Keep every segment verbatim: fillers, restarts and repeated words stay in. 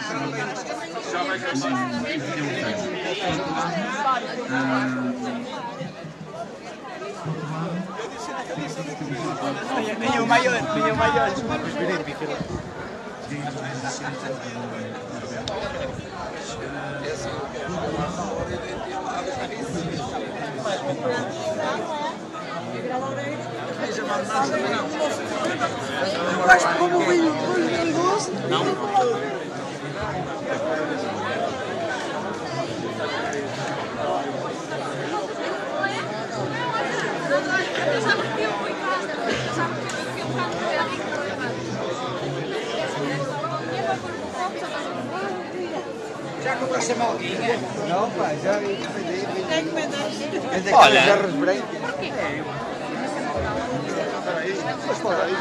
Nenhum maior, nenhum maior. Gosto como o vinho tem gosto. Não. Já compraste a malguinha? Não, pá, já encomendei. Olha. Jarras brancas. Porquê? Mas pode aí.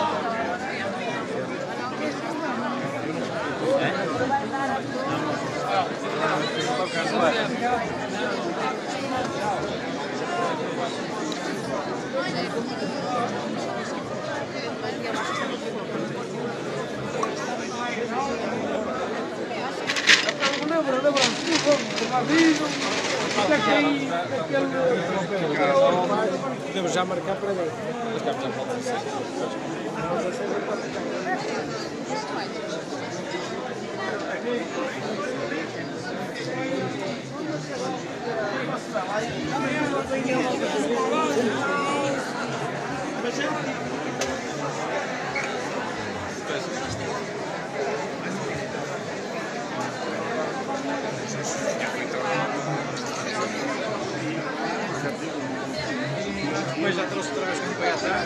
Podemos já marcar para ver. Marcamos a volta de depois já trouxe trás com o pé atrás.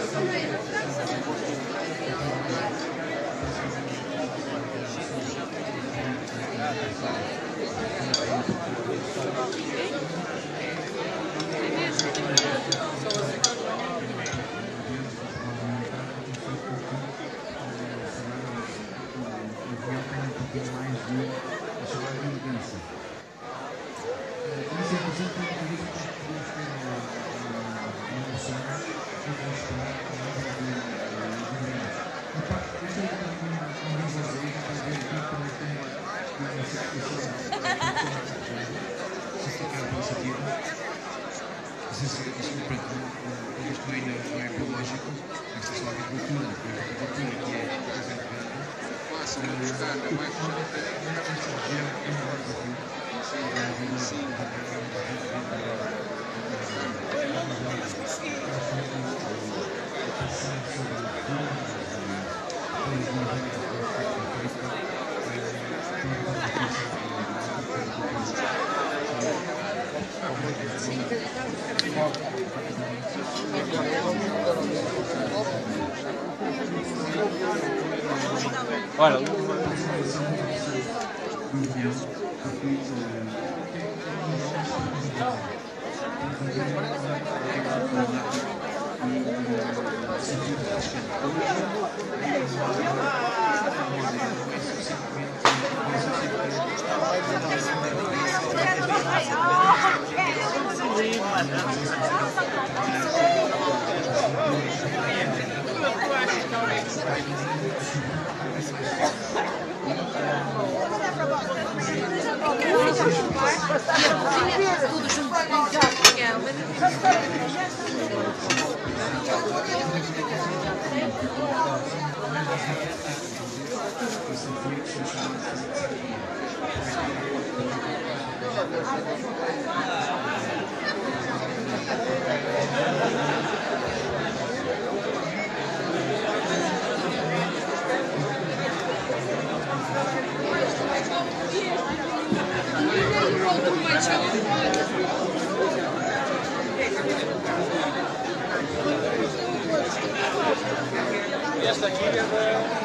Isto ainda não é biológico, esta é só a agricultura, a agricultura que é fácil de buscar, não é? Esta região é uma Olha, Tudo junto, que é uma... Esta aqui é da...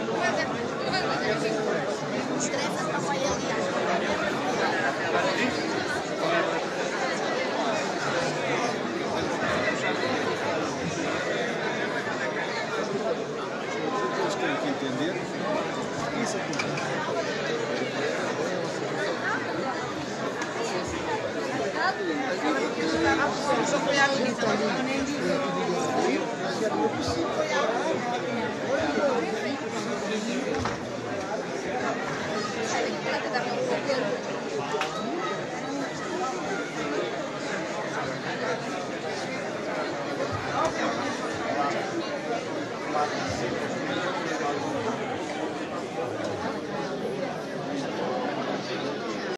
Eles têm que entender isso aqui. Só foi a bonita, nem digo.